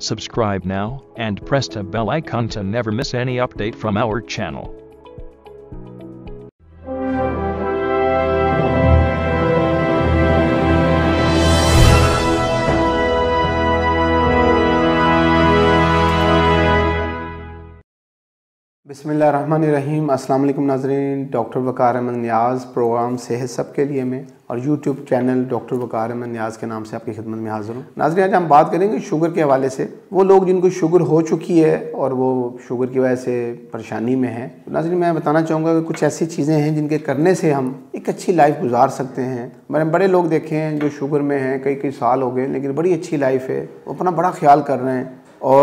Subscribe now and press the bell icon to never miss any update from our channel. बिस्मिल्लाहिर्रहमानिर्रहीम। अस्सलाम वालेकुम नाज़रीन। Doctor Waqar Ahmad Niaz programme सेहत सबके लिए में और YouTube channel doctor Waqar Ahmad Niaz के नाम से आपकी खिदमत में हाज़िर हूँ। नाज़रीन, आज हम बात करेंगे शुगर के हवाले से। वो लोग जिनको शुगर हो चुकी है और वो शुगर की वजह से परेशानी में हैं, तो नाज़रीन मैं बताना चाहूँगा कि कुछ ऐसी चीज़ें हैं जिनके करने से हम एक अच्छी लाइफ गुजार सकते हैं। मैंने बड़े लोग देखे हैं जो शुगर में हैं, कई कई साल हो गए, लेकिन बड़ी अच्छी लाइफ है, वो अपना बड़ा ख्याल कर रहे हैं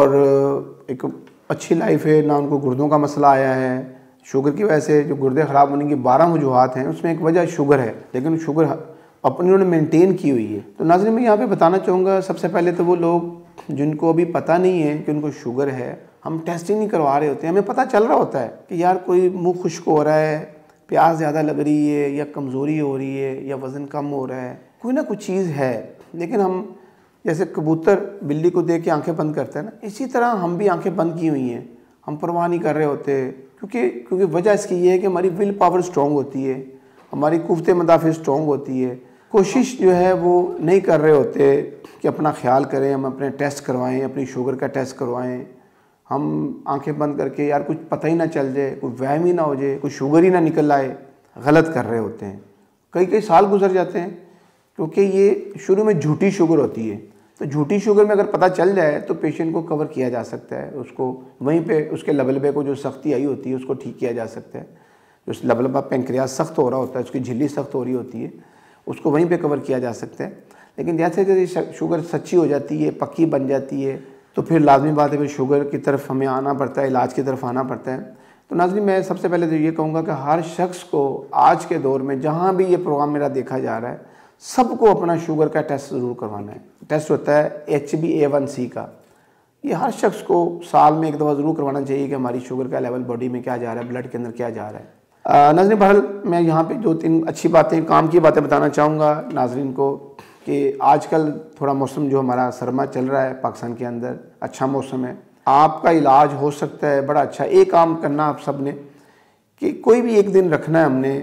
और एक अच्छी लाइफ है। ना उनको गुर्दों का मसला आया है। शुगर की वजह से जो गुर्दे ख़राब होने की 12 वजूहात हैं, उसमें एक वजह शुगर है, लेकिन शुगर अपनी उन्होंने मेंटेन की हुई है। तो नाज़रीन मैं यहाँ पे बताना चाहूँगा, सबसे पहले तो वो लोग जिनको अभी पता नहीं है कि उनको शुगर है, हम टेस्ट ही नहीं करवा रहे होते हैं। हमें पता चल रहा होता है कि यार कोई मुँह खुश्क हो रहा है, प्यास ज़्यादा लग रही है, या कमज़ोरी हो रही है, या वज़न कम हो रहा है, कोई ना कुछ चीज़ है। लेकिन हम जैसे कबूतर बिल्ली को देख के आंखें बंद करते हैं ना, इसी तरह हम भी आंखें बंद की हुई हैं, हम परवाह नहीं कर रहे होते। क्योंकि वजह इसकी ये है कि हमारी विल पावर स्ट्रॉन्ग होती है, हमारी कुव्वत मदाफ़े स्ट्रॉन्ग होती है। कोशिश जो है वो नहीं कर रहे होते कि अपना ख्याल करें, हम अपने टेस्ट करवाएं, अपनी शुगर का टेस्ट करवाएं। हम आंखें बंद करके यार कुछ पता ही ना चल जाए, कोई वहम ही ना हो जाए, कोई शुगर ही ना निकल आए, गलत कर रहे होते हैं। कई कई साल गुजर जाते हैं क्योंकि ये शुरू में झूठी शुगर होती है। तो झूठी शुगर में अगर पता चल जाए तो पेशेंट को कवर किया जा सकता है, उसको वहीं पे उसके लबलबे को जो सख्ती आई होती है उसको ठीक किया जा सकता है। जो लबलबा पेंक्रियास सख्त हो रहा होता है, उसकी झिल्ली सख्त हो रही होती है, उसको वहीं पे कवर किया जा सकता है। लेकिन जैसे जैसे शुगर सच्ची हो जाती है, पक्की बन जाती है, तो फिर लाजमी बात है फिर शुगर की तरफ हमें आना पड़ता है, इलाज की तरफ आना पड़ता है। तो नाज़रीन मैं सबसे पहले तो ये कहूँगा कि हर शख्स को आज के दौर में जहाँ भी ये प्रोग्राम मेरा देखा जा रहा है, सबको अपना शुगर का टेस्ट ज़रूर करवाना है। टेस्ट होता है HbA1c का। ये हर शख्स को साल में एक दफ़ा ज़रूर करवाना चाहिए कि हमारी शुगर का लेवल बॉडी में क्या जा रहा है, ब्लड के अंदर क्या जा रहा है। नाज़रीन बहरहाल मैं यहाँ पे 2-3 अच्छी बातें, काम की बातें बताना चाहूँगा नाज़रीन को कि आजकल थोड़ा मौसम जो हमारा सरमा चल रहा है पाकिस्तान के अंदर, अच्छा मौसम है, आपका इलाज हो सकता है बड़ा अच्छा। एक काम करना आप सब ने कि कोई भी एक दिन रखना है हमने,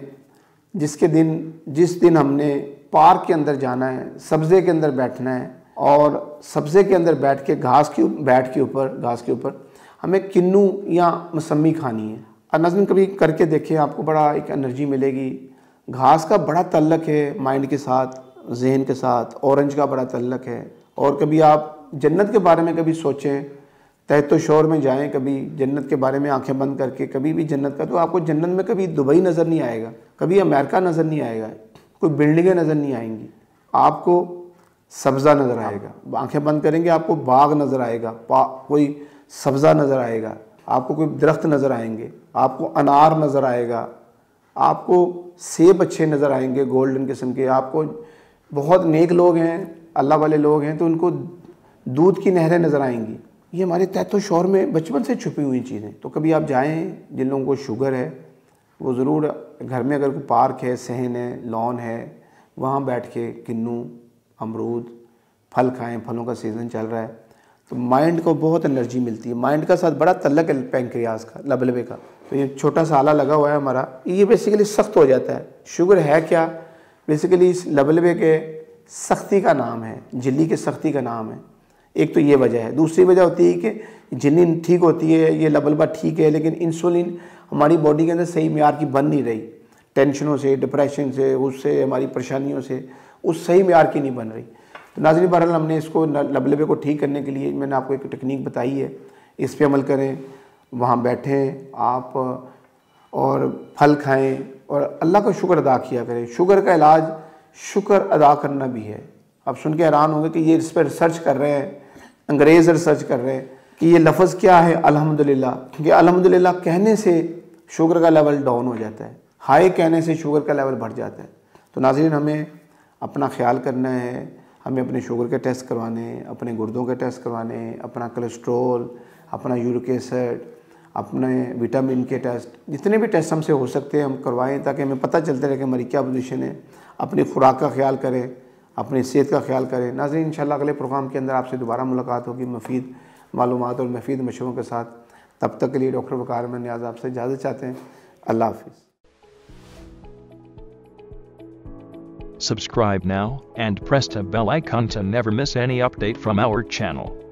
जिस दिन हमने पार्क के अंदर जाना है, सब्ज़े के अंदर बैठना है और सब्ज़े के अंदर बैठ के घास के ऊपर हमें किन्नू या मौसमी खानी है। और नाज़रीन कभी करके देखें, आपको बड़ा एक एनर्जी मिलेगी। घास का बड़ा तल्लक है माइंड के साथ, जहन के साथ। ऑरेंज का बड़ा तल्लक है। और कभी आप जन्नत के बारे में कभी सोचें, तहतो शोर में जाएं, कभी जन्नत के बारे में आंखें बंद करके, कभी भी जन्नत का, तो आपको जन्नत में कभी दुबई नज़र नहीं आएगा, कभी अमेरिका नज़र नहीं आएगा, कोई बिल्डिंगें नज़र नहीं आएंगी, आपको सब्ज़ा नज़र आएगा। आंखें बंद करेंगे आपको बाग नज़र आएगा, कोई सब्ज़ा नज़र आएगा, आपको कोई दरख्त नज़र आएंगे, आपको अनार नज़र आएगा, आपको सेब अच्छे नज़र आएंगे गोल्डन किस्म के। आपको बहुत नेक लोग हैं, अल्लाह वाले लोग हैं, तो उनको दूध की नहरें नज़र आएंगी। ये हमारे तहतो शोर में बचपन से छुपी हुई चीज़ें। तो कभी आप जाएँ, जिन लोगों को शुगर है वो ज़रूर घर में अगर कोई पार्क है, सहन है, लॉन है, वहाँ बैठ के किन्नू, अमरूद, फल खाएं। फलों का सीज़न चल रहा है तो माइंड को बहुत एनर्जी मिलती है। माइंड का साथ बड़ा तल्लक है पेंक्रियास का, लबलबे का। तो ये छोटा सा आला लगा हुआ है हमारा, ये बेसिकली सख्त हो जाता है। शुगर है क्या? बेसिकली इस लबलबे के सख्ती का नाम है, झिल्ली के सख्ती का नाम है। एक तो ये वजह है। दूसरी वजह होती है कि झिल्ली ठीक होती है, ये लबलबा ठीक है, लेकिन इंसुलिन हमारी बॉडी के अंदर सही म्यार की बन नहीं रही। टेंशनों से, डिप्रेशन से, उससे, हमारी परेशानियों से, उस सही म्यार की नहीं बन रही। तो नाज़रीन बहरहाल हमने इसको लबलबे को ठीक करने के लिए मैंने आपको एक टेक्निक बताई है, इस पे अमल करें, वहाँ बैठें आप और फल खाएं और अल्लाह का शुक्र अदा किया करें। शुगर का इलाज शुक्र अदा करना भी है। आप सुन के हैरान होंगे कि ये इस पर रिसर्च कर रहे हैं, अंग्रेज़ रिसर्च कर रहे हैं कि ये लफ्ज़ क्या है अल्हम्दुलिल्लाह। क्योंकि अल्हम्दुलिल्लाह कहने से शुगर का लेवल डाउन हो जाता है, हाई कहने से शुगर का लेवल बढ़ जाता है। तो नाज़रीन हमें अपना ख्याल करना है, हमें अपने शुगर के टेस्ट करवाने, अपने गुर्दों के टेस्ट करवाने, अपना कोलेस्ट्रोल, अपना यूरिक एसिड, अपने विटामिन के टेस्ट, जितने भी टेस्ट हमसे हो सकते हैं हम करवाएं, ताकि हमें पता चलता रहे कि हमारी क्या पोजीशन है। अपनी खुराक का ख्याल करें, अपनी सेहत का ख्याल करें। नाज़रीन, इंशाल्लाह अगले प्रोग्राम के अंदर आपसे दोबारा मुलाकात होगी मुफीद मालूमात और मुफीद मशवरों के साथ। तब तक के लिए डॉक्टर वक़ार अहमद नियाज़ आपसे इजाज़त चाहते हैं। अल्लाह हाफ़िज़। Subscribe now and press the bell icon to never miss any update from our channel.